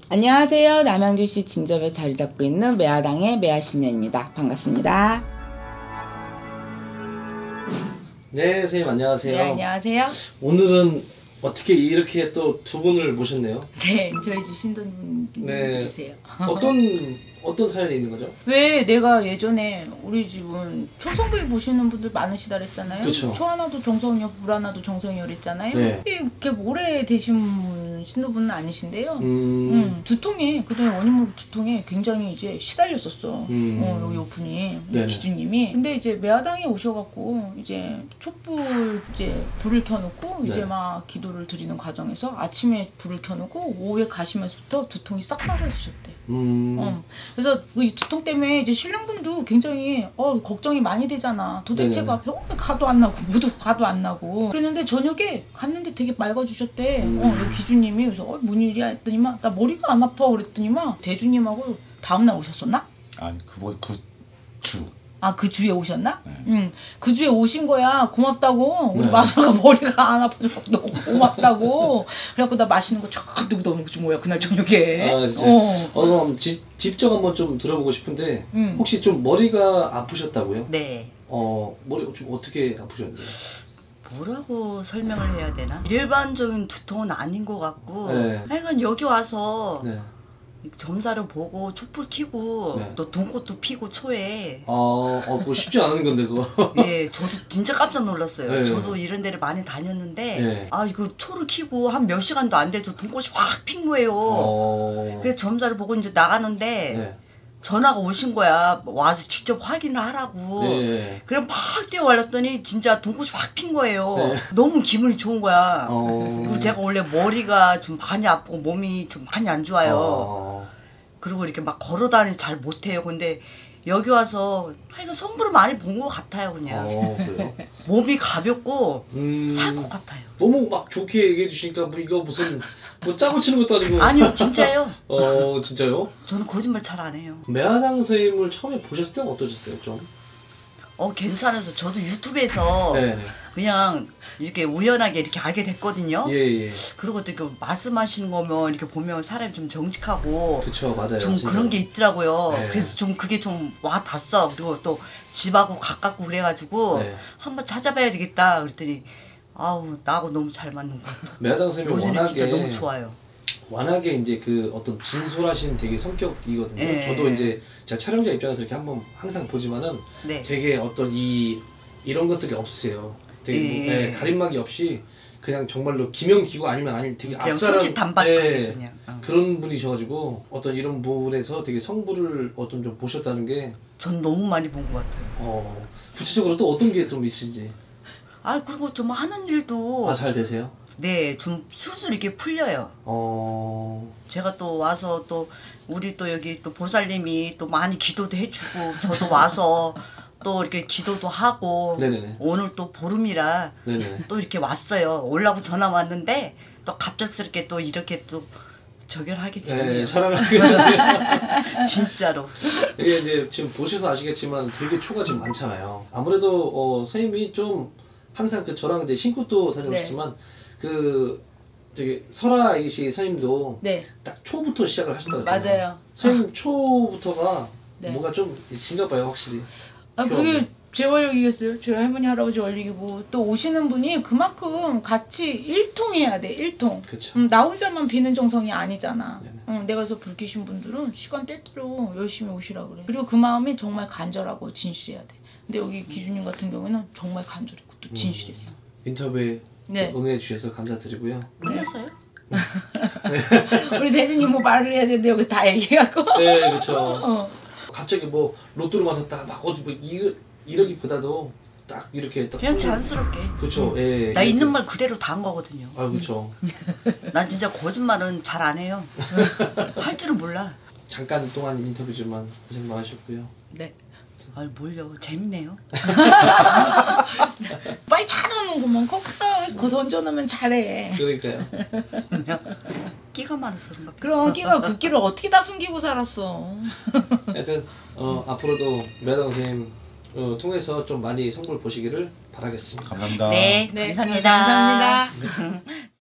안녕하세요. 남양주시 진접에 자리 잡고 있는 매화당의 매화신녀입니다. 반갑습니다. 네, 선생님 안녕하세요. 네, 안녕하세요. 오늘은 어떻게 이렇게 또 두 분을 모셨네요? 네, 저희 집 신도님들이세요. 어떤 사연이 있는 거죠? 왜 내가 예전에 우리 집은 초성부에 보시는 분들 많으시다 그랬잖아요. 그쵸. 초 하나도 정성이요, 물 하나도 정성이요 그랬잖아요. 네. 이렇게 오래 되신 신도분은 아니신데요. 두통에 그동안 원인모를 두통에 굉장히 이제 시달렸었어. 여기 오픈이 네네. 기준님이. 근데 이제 매화당에 오셔갖고 이제 촛불 이제 불을 켜놓고 이제 네. 막 기도를 드리는 과정에서 아침에 불을 켜놓고 오후에 가시면서부터 두통이 싹 사라지셨대. 그래서 이 두통 때문에 이제 신랑분도 굉장히 걱정이 많이 되잖아. 도대체가 병원에 가도 안 나고 뭐도 가도 안 나고 그랬는데 저녁에 갔는데 되게 맑아지셨대. 여기 기주님이. 그래서 뭔 일이야 했더니만 나 머리가 안 아파 그랬더니만 대주님하고 다음날 오셨었나? 아니 주. 아, 그 주에 오셨나? 네. 응. 그 주에 오신 거야. 고맙다고. 우리 네. 마누라가 머리가 안 아파서 너무 고맙다고. 그래갖고 나 맛있는 거 쫙 넣어 준 거야. 그날 저녁에. 아, 진짜. 그럼 직접 한번 좀 들어보고 싶은데 혹시 좀 머리가 아프셨다고요? 네. 머리 좀 어떻게 아프셨는데요? 뭐라고 설명을 해야 되나? 일반적인 두통은 아닌 것 같고 네. 하여간 여기 와서 네. 점사를 보고 촛불 켜고 네. 또 돈꽃도 피고 초에 그거 쉽지 않은 건데 그거. 예, 저도 진짜 깜짝 놀랐어요. 네. 저도 이런 데를 많이 다녔는데 네. 아 이거 초를 켜고 한 몇 시간도 안 돼서 돈꽃이 확 핀 거예요. 그래서 점사를 보고 이제 나가는데 네. 전화가 오신 거야. 와서 직접 확인을 하라고. 네. 그럼 막 뛰어올랐더니 진짜 돈꽃이 확 핀 거예요. 네. 너무 기분이 좋은 거야. 어. 그리고 제가 원래 머리가 좀 많이 아프고 몸이 좀 많이 안 좋아요. 그리고 이렇게 막 걸어다니 잘 못해요. 근데 여기 와서 하여간 성부를 많이 본 것 같아요. 그냥 그래요? 몸이 가볍고 음. 살 것 같아요. 너무 막 좋게 얘기해 주시니까 뭐 이거 무슨 뭐 짜고 치는 것도 아니고. 아니요, 진짜요. 진짜요? 저는 거짓말 잘 안 해요. 매화당 선생님을 처음에 보셨을 때는 어떠셨어요, 좀? 괜찮아서 저도 유튜브에서 네. 그냥 이렇게 우연하게 이렇게 알게 됐거든요. 예. 그리고 또 이렇게 말씀하시는 거면 이렇게 보면 사람이 좀 정직하고 그쵸, 맞아요. 좀 진짜. 그런 게 있더라고요. 네. 그래서 좀 그게 좀 와 닿았어. 그리고 또 집하고 가깝고 그래가지고 네. 한번 찾아봐야 되겠다. 그랬더니 아우 나하고 너무 잘 맞는 것 같아. 매화당 선생님이 요새는 진짜 너무 좋아요. 워낙에 이제 그 어떤 진솔하신 되게 성격이거든요. 네. 저도 이제 제가 촬영자 입장에서 이렇게 한번 항상 보지만은 네. 되게 어떤 이런 것들이 없으세요. 되게 가림막이 없이 그냥 정말로 기명기고 아니면 아니 되게 그냥 아싸한 솔직담박하게 그냥. 그런 분이셔가지고 어떤 이런 부분에서 되게 성부를 어떤 좀 보셨다는 게 전 너무 많이 본 것 같아요. 구체적으로 또 어떤 게 좀 있으신지. 그리고 좀 하는 일도 잘 되세요? 네, 좀 술술 이렇게 풀려요. 제가 또 와서 또 우리 또 여기 또 보살님이 또 많이 기도도 해주고 저도 와서 또 이렇게 기도도 하고 네네네. 오늘 또 보름이라 네네. 또 이렇게 왔어요. 오려고 전화 왔는데 또 갑작스럽게 또 이렇게 또 저결하게 됐네요. 촬영하게 진짜로. 이게 이제 지금 보셔서 아시겠지만 되게 초가 지금 많잖아요. 아무래도 선생님이 좀 항상 저랑 이제 신굿도 다녀오셨지만 그 저기 설아 이씨 선생님도 딱 초부터 시작을 하셨다고 했잖아요. 맞아요. 선생님 초부터가 네. 뭔가 좀 있으신가 봐요, 확실히. 그게 제 원력이겠어요. 저희 할머니 할아버지 원력이고 또 오시는 분이 그만큼 같이 일통해야 돼. 일통. 그쵸. 나 혼자만 비는 정성이 아니잖아. 내가 그래서 불 켜신 분들은 시간 때때로 열심히 오시라 그래. 그리고 그 마음이 정말 간절하고 진실해야 돼. 근데 여기 기준님 같은 경우에는 정말 간절했고 또 진실했어. 인터뷰에 응해 주셔서 감사드리고요. 끝났어요? 우리 대준님 뭐 말을 해야 되는데 여기서 다 얘기해갖고. 네, 그렇죠. 갑자기 뭐 로또를 맞았다 막 어디 뭐 이러기보다도 딱 이렇게 딱 그냥 자연스럽게. 그렇죠. 예. 나 있는 말 그대로 다 한 거거든요. 그렇죠. 난 진짜 거짓말은 잘 안 해요. 할 줄은 몰라. 잠깐 동안 인터뷰지만 고생 많으셨고요. 네. 뭘요? 재밌네요. 빨리 잘하는구먼. 거 던져놓으면 잘해. 그러니까요. 끼가 많아서 그런가. 그럼 끼가 그 끼를 어떻게 다 숨기고 살았어. 하여튼 앞으로도 매화당 선생님 통해서 좀 많이 성불 보시기를 바라겠습니다. 감사합니다. 네, 네, 감사합니다. 감사합니다.